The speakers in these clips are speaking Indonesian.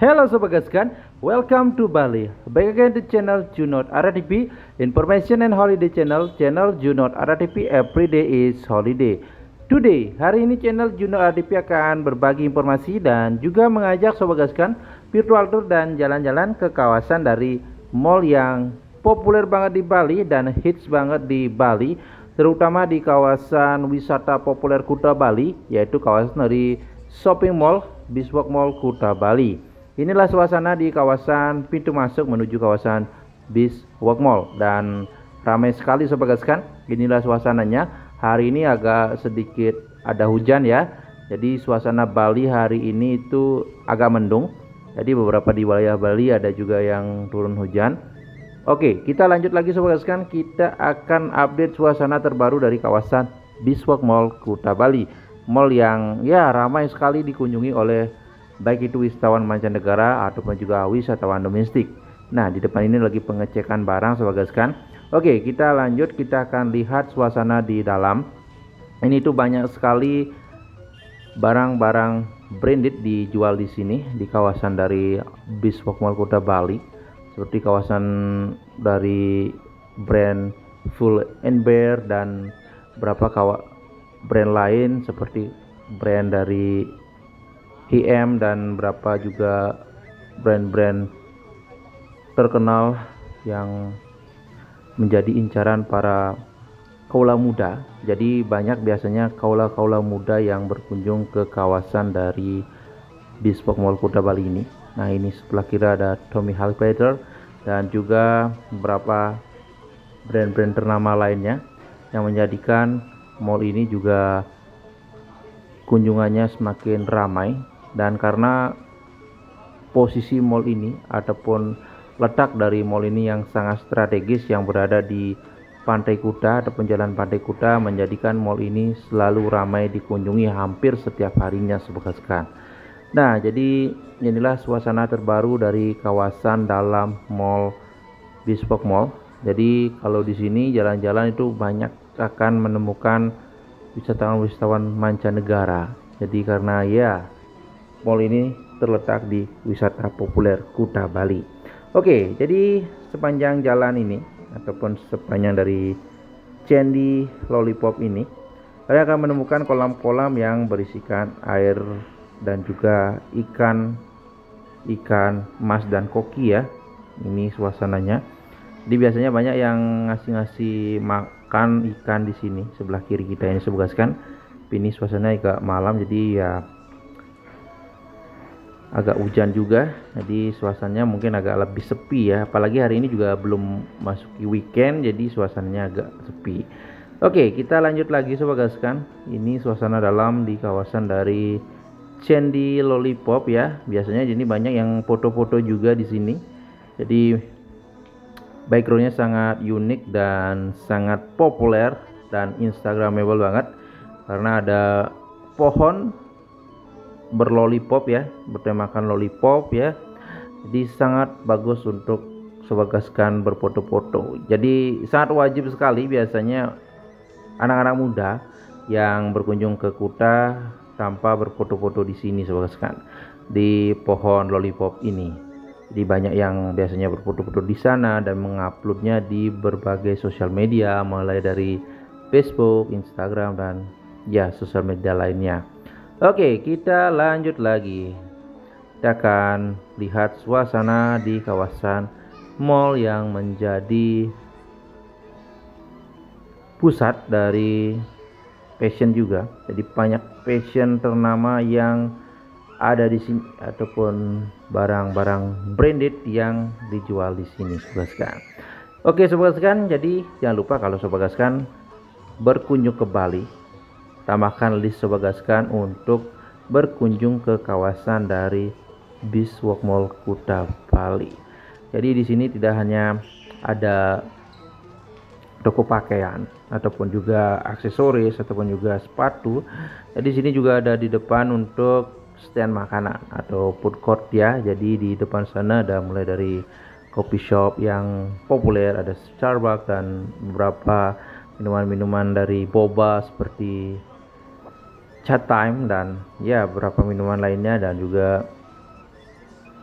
Hello Sobat Gaskan, welcome to Bali. Back again to channel Junot RTP, Information and Holiday Channel Junot RTP, every day is holiday. Today, hari ini channel Junot RTP akan berbagi informasi dan juga mengajak Sobat Gaskan virtual tour dan jalan-jalan ke kawasan dari mall yang populer banget di Bali dan hits banget di Bali, terutama di kawasan wisata populer Kuta Bali, yaitu kawasan dari shopping mall Beachwalk Mall Kuta Bali. Inilah suasana di kawasan pintu masuk menuju kawasan Beachwalk Mall dan ramai sekali Sobat Gaskan. Inilah suasananya. Hari ini agak sedikit ada hujan ya. Jadi suasana Bali hari ini itu agak mendung. Jadi beberapa di wilayah Bali ada juga yang turun hujan. Oke, kita lanjut lagi Sobat Gaskan. Kita akan update suasana terbaru dari kawasan Beachwalk Mall Kuta Bali. Mall yang ya ramai sekali dikunjungi oleh baik itu wisatawan mancanegara ataupun juga wisatawan domestik. Nah, di depan ini lagi pengecekan barang Sobat Gaskan. Oke, kita lanjut, kita akan lihat suasana di dalam. Ini tuh banyak sekali barang-barang branded dijual di sini di kawasan dari Beachwalk Mall Kuta Bali. Seperti kawasan dari brand Full and Bear dan beberapa brand lain seperti brand dari HM dan berapa juga brand-brand terkenal yang menjadi incaran para kaula muda. Jadi banyak biasanya kaula-kaula muda yang berkunjung ke kawasan dari Beachwalk Mall Kuta Bali ini. Nah, ini sebelah kiri ada Tommy Hilfiger dan juga beberapa brand-brand ternama lainnya yang menjadikan mall ini juga kunjungannya semakin ramai. Dan karena posisi mall ini ataupun letak dari mall ini yang sangat strategis yang berada di Pantai Kuta ataupun Jalan Pantai Kuta, menjadikan mall ini selalu ramai dikunjungi hampir setiap harinya Sobat Gaskan. Nah, jadi inilah suasana terbaru dari kawasan dalam mall Beachwalk Mall. Jadi kalau di sini jalan-jalan itu banyak akan menemukan wisatawan-wisatawan mancanegara. Jadi karena ya mall ini terletak di wisata populer Kuta Bali. Oke, jadi sepanjang jalan ini ataupun sepanjang dari Candi Lollipop ini, kalian akan menemukan kolam-kolam yang berisikan air dan juga ikan mas dan koki ya. Ini suasananya. Jadi biasanya banyak yang ngasih makan ikan di sini sebelah kiri kita ini Sobat Gaskan. Ini suasana agak malam, jadi ya agak hujan juga, jadi suasananya mungkin agak lebih sepi ya, apalagi hari ini juga belum masuki weekend, jadi suasananya agak sepi. Oke, kita lanjut lagi Sobat Gaskan. Ini suasana dalam di kawasan dari Candi Lollipop ya. Biasanya jadi banyak yang foto-foto juga di sini. Jadi backgroundnya sangat unik dan sangat populer dan instagramable banget karena ada pohon berlollipop ya, bertemakan lollipop ya. Jadi sangat bagus untuk Sobat Gaskan berfoto-foto. Jadi sangat wajib sekali biasanya anak-anak muda yang berkunjung ke Kuta tanpa berfoto-foto di sini Sobat Gaskan, di pohon lollipop ini. Jadi banyak yang biasanya berfoto-foto di sana dan menguploadnya di berbagai sosial media, mulai dari Facebook, Instagram dan ya sosial media lainnya. Oke, kita lanjut lagi. Kita akan lihat suasana di kawasan mall yang menjadi pusat dari fashion juga. Jadi banyak fashion ternama yang ada di sini ataupun barang-barang branded yang dijual di sini Sobat Gaskan. Oke Sobat Gaskan, jadi jangan lupa kalau Sobat Gaskan berkunjung ke Bali, tambahkan list Sobat Gaskan untuk berkunjung ke kawasan dari Beachwalk Mall Kuta Bali. Jadi di sini tidak hanya ada toko pakaian ataupun juga aksesoris ataupun juga sepatu. Jadi di sini juga ada di depan untuk stand makanan atau food court ya. Jadi di depan sana ada mulai dari coffee shop yang populer, ada Starbucks dan beberapa minuman-minuman dari boba seperti Chat Time dan ya beberapa minuman lainnya, dan juga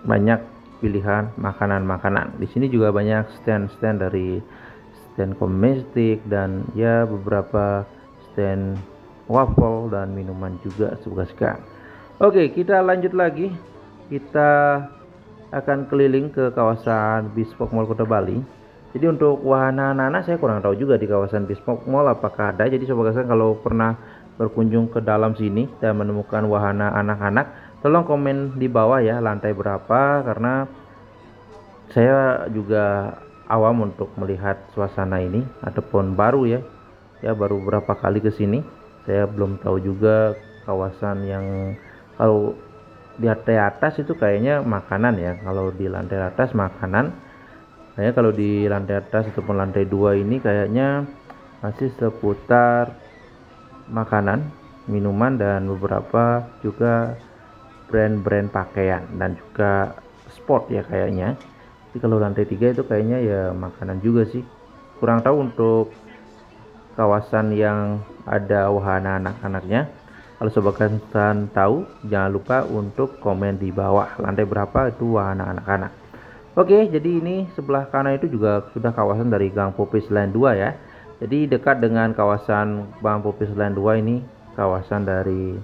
banyak pilihan makanan-makanan. Di sini juga banyak stand-stand dari stand komestik dan ya beberapa stand waffle dan minuman juga suka-suka. Oke, kita lanjut lagi. Kita akan keliling ke kawasan Bespoke Mall Kota Bali. Jadi untuk wahana anak-anak saya kurang tahu juga di kawasan Bespoke Mall apakah ada. Jadi sobat Gaskan kalau pernah berkunjung ke dalam sini dan menemukan wahana anak-anak, tolong komen di bawah ya lantai berapa, karena saya juga awam untuk melihat suasana ini ataupun baru ya. Ya baru berapa kali ke sini. Saya belum tahu juga kawasan yang kalau di lantai atas itu kayaknya makanan ya. Kalau di lantai atas makanan. Kayaknya kalau di lantai atas ataupun lantai 2 ini kayaknya masih seputar makanan, minuman dan beberapa juga brand-brand pakaian dan juga sport ya kayaknya. Tapi kalau lantai 3 itu kayaknya ya makanan juga sih. Kurang tahu untuk kawasan yang ada wahana anak-anaknya. Kalau sobat Gaskan tahu, jangan lupa untuk komen di bawah lantai berapa itu wahana anak-anak. Oke, jadi ini sebelah kanan itu juga sudah kawasan dari Gang Popis Line 2 ya. Jadi dekat dengan kawasan Gang Popis Line 2 ini kawasan dari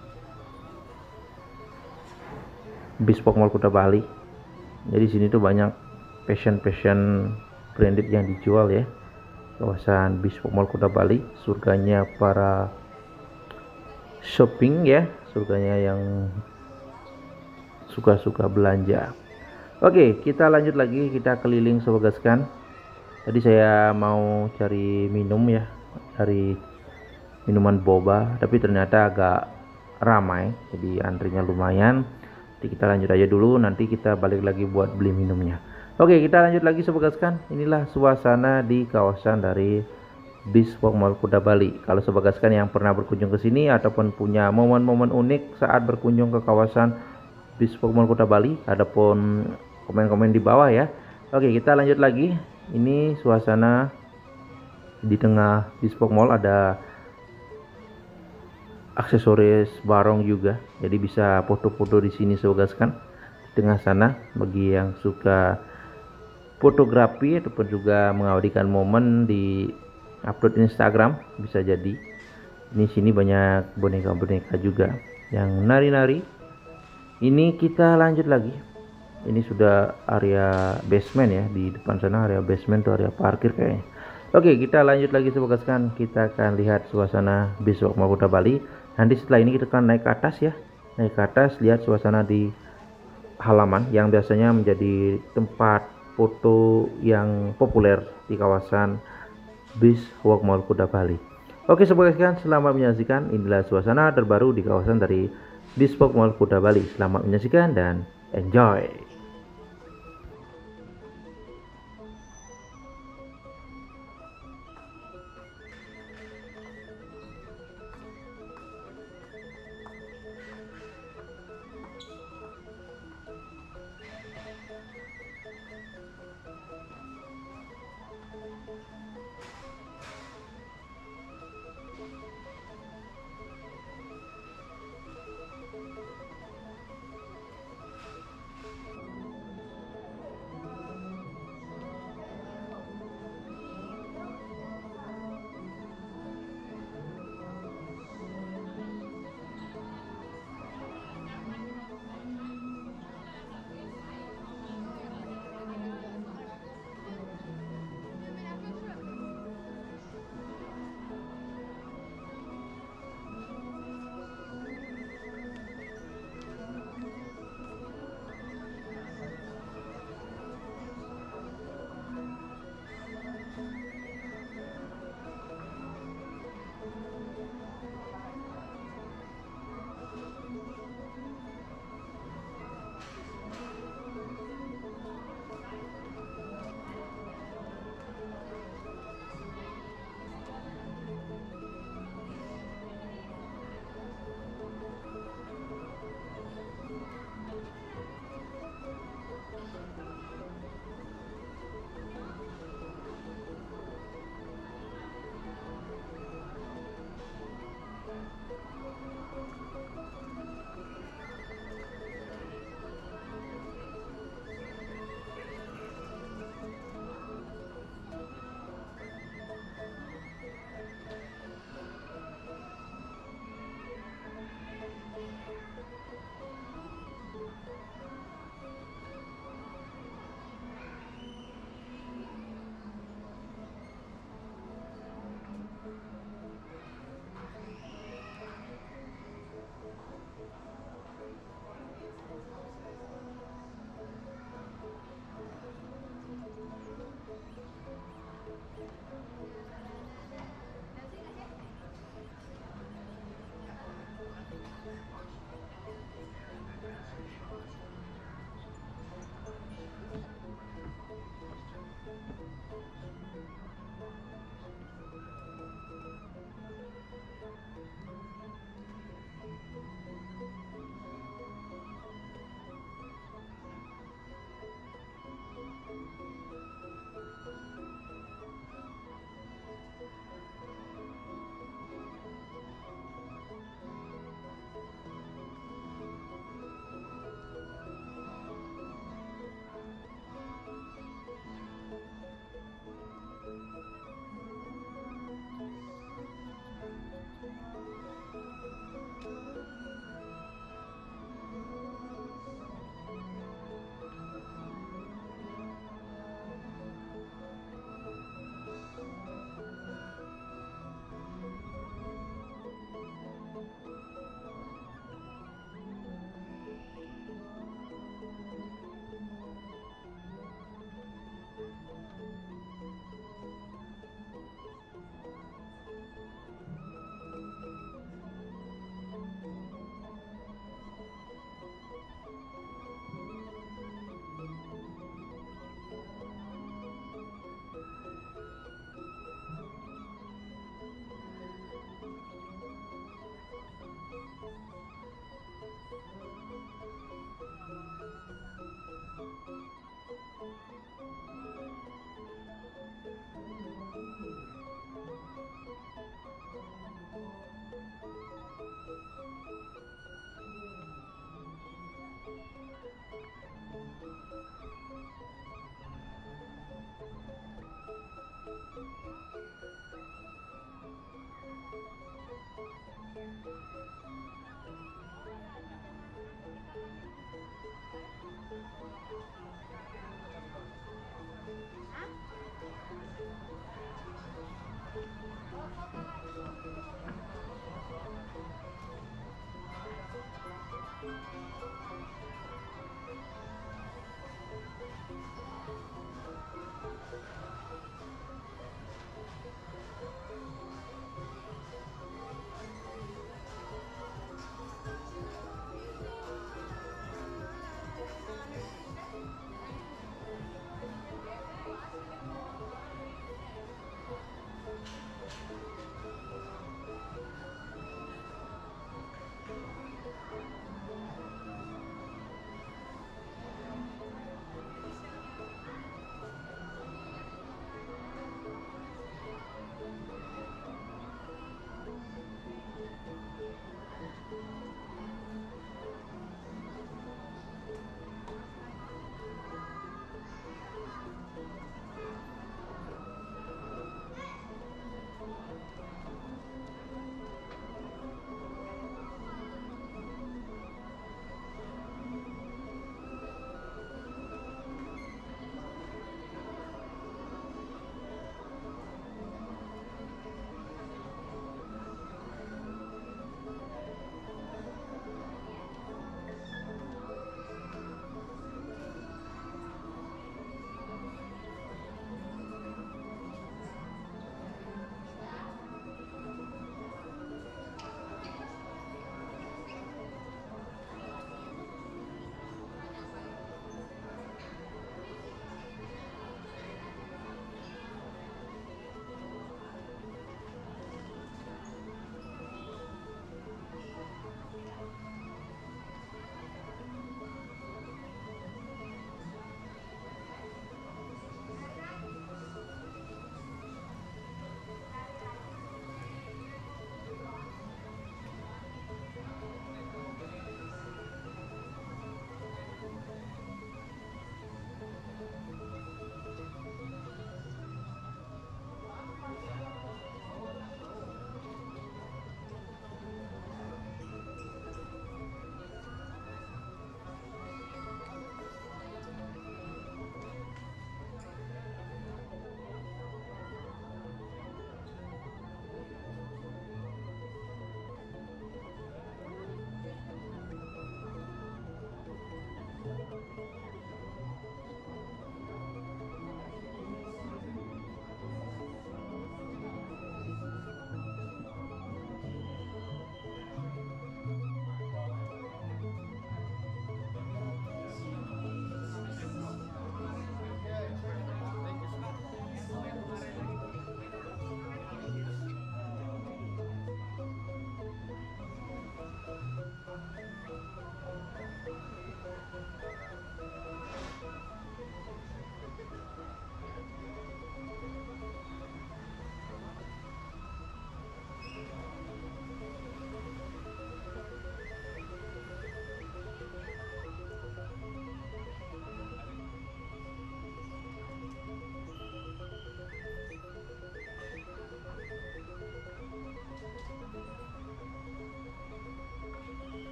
Bespoke Mall Kota Bali. Jadi sini tuh banyak fashion branded yang dijual ya. Kawasan Bespoke Mall Kota Bali, surganya para shopping ya, surganya yang suka-suka belanja. Oke, kita lanjut lagi, kita keliling sobat Gaskan. Tadi saya mau cari minum ya, cari minuman boba, tapi ternyata agak ramai, jadi antrinya lumayan. Jadi kita lanjut aja dulu, nanti kita balik lagi buat beli minumnya. Oke, kita lanjut lagi sobat Gaskan. Inilah suasana di kawasan dari Bespoke Mall Kota Bali. Kalau sobat Gaskan yang pernah berkunjung ke sini ataupun punya momen-momen unik saat berkunjung ke kawasan Bespoke Mall Kota Bali, adapun komen-komen di bawah ya. Oke, kita lanjut lagi. Ini suasana di tengah Bespoke Mall, ada aksesoris barong juga. Jadi bisa foto-foto di sini sobat Gaskan. Di tengah sana bagi yang suka fotografi ataupun juga mengabadikan momen di upload Instagram bisa jadi. Ini sini banyak boneka-boneka juga yang nari-nari. Ini kita lanjut lagi. Ini sudah area basement ya, di depan sana area basement tuh area parkir kayaknya. Oke, kita lanjut lagi sobat Gaskan. Kita akan lihat suasana Bespoke Mall Kota Bali. Nanti setelah ini kita akan naik ke atas ya. Naik ke atas, lihat suasana di halaman yang biasanya menjadi tempat foto yang populer di kawasan Bespoke Mall Kota Bali. Oke sobat Gaskan, selamat menyaksikan. Inilah suasana terbaru di kawasan dari Bespoke Mall Kota Bali. Selamat menyaksikan dan enjoy.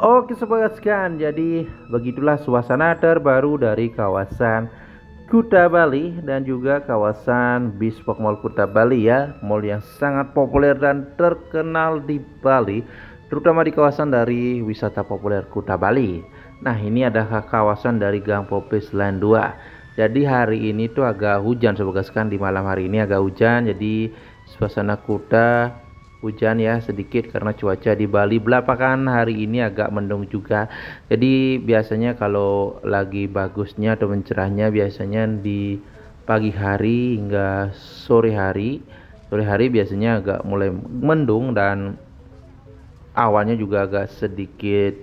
Oke sobat sekalian, jadi begitulah suasana terbaru dari kawasan Kuta Bali dan juga kawasan Bespoke Mall Kuta Bali ya, mall yang sangat populer dan terkenal di Bali, terutama di kawasan dari wisata populer Kuta Bali. Nah, ini adalah kawasan dari Gang Popis Line 2. Jadi hari ini tuh agak hujan sobat sekalian, di malam hari ini agak hujan, jadi suasana Kuta hujan ya sedikit karena cuaca di Bali belakangan hari ini agak mendung juga. Jadi biasanya kalau lagi bagusnya atau mencerahnya biasanya di pagi hari hingga sore hari. Sore hari biasanya agak mulai mendung dan awannya juga agak sedikit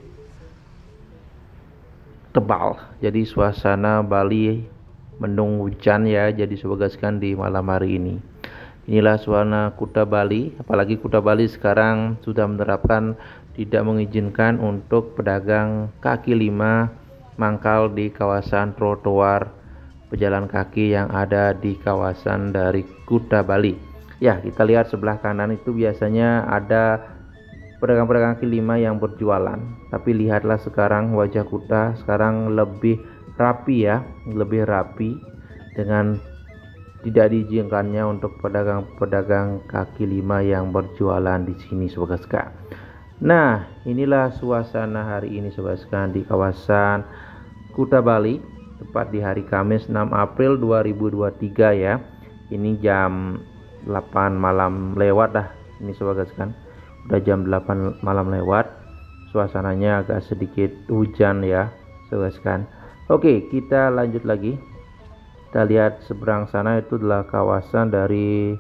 tebal. Jadi suasana Bali mendung hujan ya. Jadi semoga sekalian di malam hari ini. Inilah suasana Kuta Bali, apalagi Kuta Bali sekarang sudah menerapkan tidak mengizinkan untuk pedagang kaki lima mangkal di kawasan trotoar pejalan kaki yang ada di kawasan dari Kuta Bali. Ya, kita lihat sebelah kanan itu biasanya ada pedagang-pedagang kaki lima yang berjualan. Tapi lihatlah sekarang wajah Kuta sekarang lebih rapi ya, lebih rapi dengan tidak diizinkannya untuk pedagang-pedagang kaki lima yang berjualan di sini sobat sekalian. Nah, inilah suasana hari ini sobat sekalian di kawasan Kuta Bali, tepat di hari Kamis 6 April 2023 ya. Ini jam 8 malam lewat dah ini sobat sekalian. Udah jam 8 malam lewat. Suasananya agak sedikit hujan ya sobat sekalian. Oke, kita lanjut lagi. Kita lihat seberang sana itu adalah kawasan dari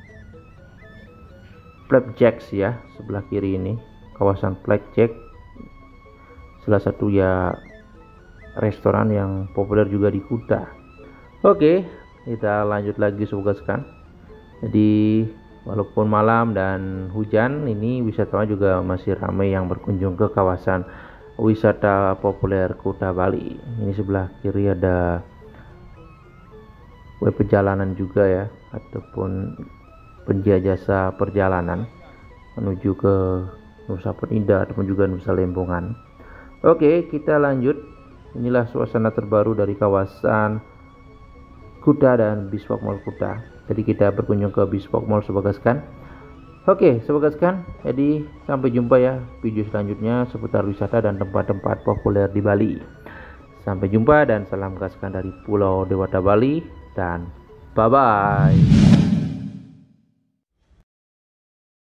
Flapjacks ya, sebelah kiri ini kawasan Flapjacks, salah satu ya restoran yang populer juga di Kuta. Oke, kita lanjut lagi sobat sekalian. Jadi walaupun malam dan hujan, ini wisatawan juga masih ramai yang berkunjung ke kawasan wisata populer Kuta Bali. Ini sebelah kiri ada perjalanan juga ya, ataupun penyedia jasa perjalanan menuju ke Nusa Penida ataupun juga Nusa Lembongan. Oke, kita lanjut. Inilah suasana terbaru dari kawasan Kuta dan Bespoke Mall Kuta. Jadi kita berkunjung ke Bespoke Mall sobat sekalian. Oke sobat sekalian, jadi sampai jumpa ya video selanjutnya seputar wisata dan tempat-tempat populer di Bali. Sampai jumpa dan salam gaskan dari Pulau Dewata Bali. Dan bye bye.